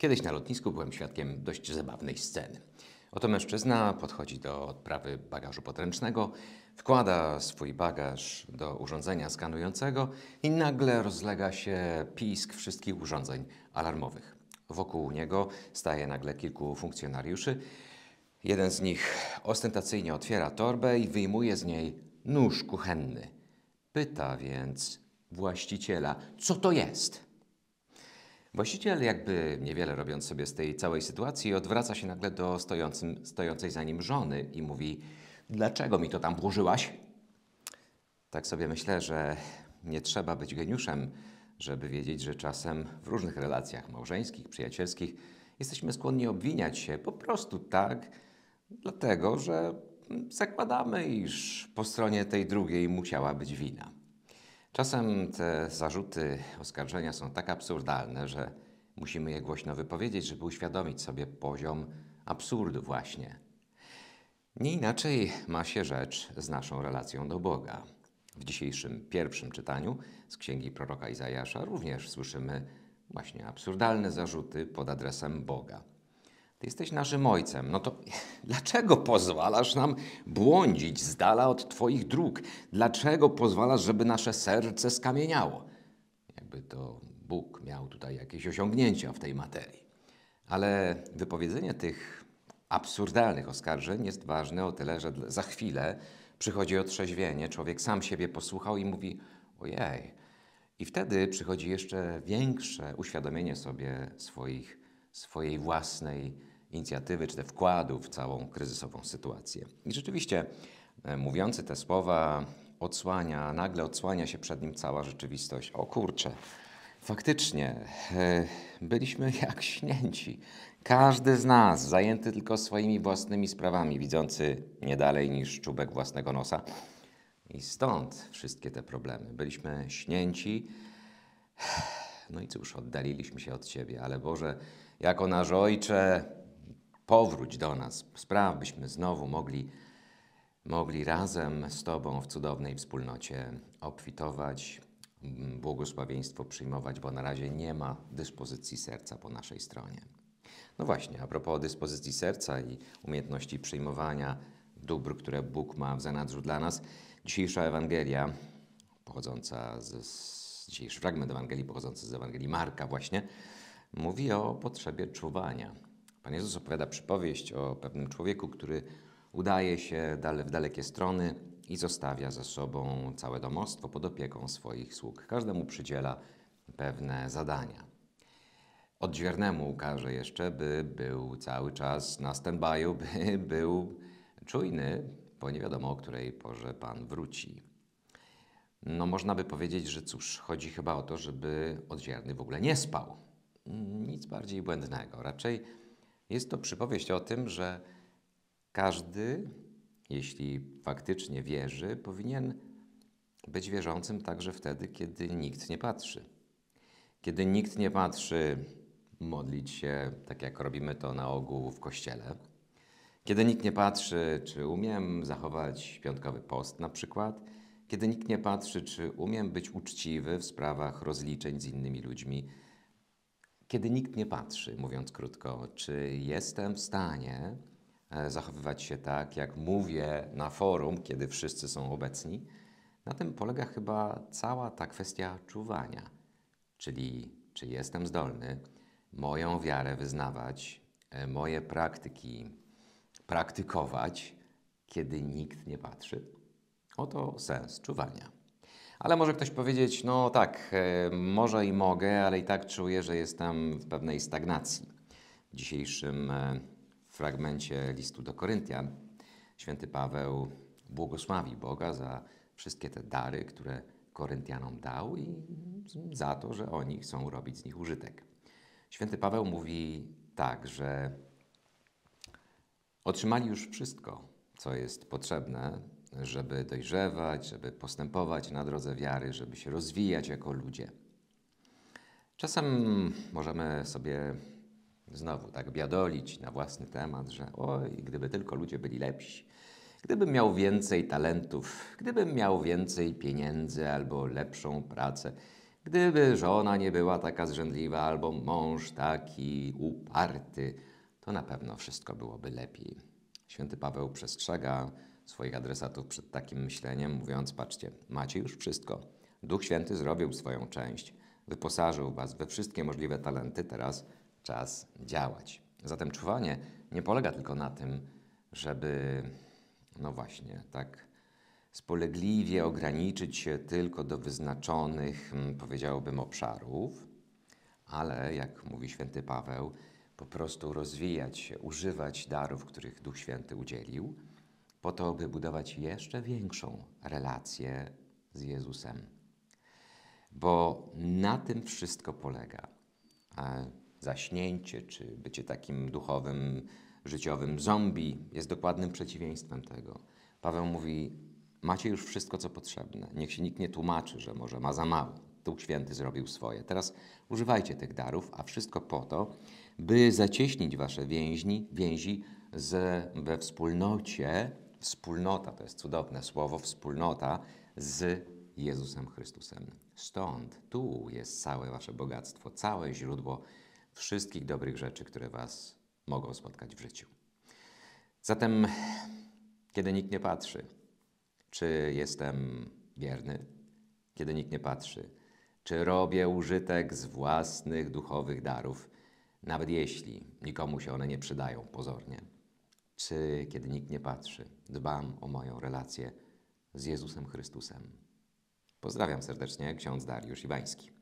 Kiedyś na lotnisku byłem świadkiem dość zabawnej sceny. Oto mężczyzna podchodzi do odprawy bagażu podręcznego, wkłada swój bagaż do urządzenia skanującego i nagle rozlega się pisk wszystkich urządzeń alarmowych. Wokół niego staje nagle kilku funkcjonariuszy. Jeden z nich ostentacyjnie otwiera torbę i wyjmuje z niej nóż kuchenny. Pyta więc właściciela, co to jest? Właściciel, jakby niewiele robiąc sobie z tej całej sytuacji, odwraca się nagle do stojącej za nim żony i mówi: dlaczego mi to tam włożyłaś? Tak sobie myślę, że nie trzeba być geniuszem, żeby wiedzieć, że czasem w różnych relacjach małżeńskich, przyjacielskich jesteśmy skłonni obwiniać się po prostu tak, dlatego że zakładamy, iż po stronie tej drugiej musiała być wina. Czasem te zarzuty, oskarżenia są tak absurdalne, że musimy je głośno wypowiedzieć, żeby uświadomić sobie poziom absurdu właśnie. Nie inaczej ma się rzecz z naszą relacją do Boga. W dzisiejszym pierwszym czytaniu z księgi proroka Izajasza również słyszymy właśnie absurdalne zarzuty pod adresem Boga. Ty jesteś naszym ojcem, no to dlaczego pozwalasz nam błądzić z dala od Twoich dróg? Dlaczego pozwalasz, żeby nasze serce skamieniało? Jakby to Bóg miał tutaj jakieś osiągnięcia w tej materii. Ale wypowiedzenie tych absurdalnych oskarżeń jest ważne o tyle, że za chwilę przychodzi otrzeźwienie, człowiek sam siebie posłuchał i mówi: ojej. I wtedy przychodzi jeszcze większe uświadomienie sobie swojej własnej inicjatywy czy też wkładu w całą kryzysową sytuację. I rzeczywiście mówiący te słowa nagle odsłania się przed nim cała rzeczywistość. O kurczę, faktycznie byliśmy jak śnięci. Każdy z nas zajęty tylko swoimi własnymi sprawami, widzący nie dalej niż czubek własnego nosa. I stąd wszystkie te problemy. Byliśmy śnięci. No i cóż, oddaliliśmy się od Ciebie, ale Boże, jako nasz Ojcze, powróć do nas. Spraw, byśmy znowu mogli razem z Tobą w cudownej wspólnocie obfitować, błogosławieństwo przyjmować, bo na razie nie ma dyspozycji serca po naszej stronie. No właśnie, a propos dyspozycji serca i umiejętności przyjmowania dóbr, które Bóg ma w zanadrzu dla nas, dzisiejsza Ewangelia dzisiejszy fragment Ewangelii pochodzący z Ewangelii Marka właśnie mówi o potrzebie czuwania. Pan Jezus opowiada przypowieść o pewnym człowieku, który udaje się w dalekie strony i zostawia za sobą całe domostwo pod opieką swoich sług. Każdemu przydziela pewne zadania. Odźwiernemu każe jeszcze, by był cały czas na stand-by'u, by był czujny, bo nie wiadomo, o której porze Pan wróci. No można by powiedzieć, że cóż, chodzi chyba o to, żeby odźwierny w ogóle nie spał. Nic bardziej błędnego. Raczej jest to przypowieść o tym, że każdy, jeśli faktycznie wierzy, powinien być wierzącym także wtedy, kiedy nikt nie patrzy. Kiedy nikt nie patrzy, modlić się, tak jak robimy to na ogół w kościele. Kiedy nikt nie patrzy, czy umiem zachować piątkowy post na przykład. Kiedy nikt nie patrzy, czy umiem być uczciwy w sprawach rozliczeń z innymi ludźmi. Kiedy nikt nie patrzy, mówiąc krótko, czy jestem w stanie zachowywać się tak, jak mówię na forum, kiedy wszyscy są obecni. Na tym polega chyba cała ta kwestia czuwania. Czyli czy jestem zdolny moją wiarę wyznawać, moje praktyki praktykować, kiedy nikt nie patrzy. Oto sens czuwania. Ale może ktoś powiedzieć: no tak, może i mogę, ale i tak czuję, że jestem w pewnej stagnacji. W dzisiejszym fragmencie listu do Koryntian święty Paweł błogosławi Boga za wszystkie te dary, które Koryntianom dał i za to, że oni chcą robić z nich użytek. Święty Paweł mówi tak, że otrzymali już wszystko, co jest potrzebne, żeby dojrzewać, żeby postępować na drodze wiary, żeby się rozwijać jako ludzie. Czasem możemy sobie znowu tak biadolić na własny temat, że oj, gdyby tylko ludzie byli lepsi, gdybym miał więcej talentów, gdybym miał więcej pieniędzy albo lepszą pracę, Gdyby żona nie była taka zrzędliwa albo mąż taki uparty, to na pewno wszystko byłoby lepiej. Święty Paweł przestrzega swoich adresatów przed takim myśleniem, mówiąc: patrzcie, macie już wszystko. Duch Święty zrobił swoją część, wyposażył was we wszystkie możliwe talenty, teraz czas działać. Zatem czuwanie nie polega tylko na tym, żeby, no właśnie, tak spolegliwie ograniczyć się tylko do wyznaczonych, powiedziałbym, obszarów, ale, jak mówi święty Paweł, po prostu rozwijać się, używać darów, których Duch Święty udzielił, po to, by budować jeszcze większą relację z Jezusem. Bo na tym wszystko polega. A zaśnięcie, czy bycie takim duchowym, życiowym zombie jest dokładnym przeciwieństwem tego. Paweł mówi: macie już wszystko, co potrzebne. Niech się nikt nie tłumaczy, że może ma za mało. Duch Święty zrobił swoje. Teraz używajcie tych darów, a wszystko po to, by zacieśnić wasze więzi we wspólnocie. Wspólnota, to jest cudowne słowo, wspólnota z Jezusem Chrystusem. Stąd, tu jest całe wasze bogactwo, całe źródło wszystkich dobrych rzeczy, które was mogą spotkać w życiu. Zatem, kiedy nikt nie patrzy, czy jestem wierny, kiedy nikt nie patrzy, czy robię użytek z własnych duchowych darów, nawet jeśli nikomu się one nie przydają pozornie, czy kiedy nikt nie patrzy, dbam o moją relację z Jezusem Chrystusem. Pozdrawiam serdecznie, ksiądz Dariusz Iwański.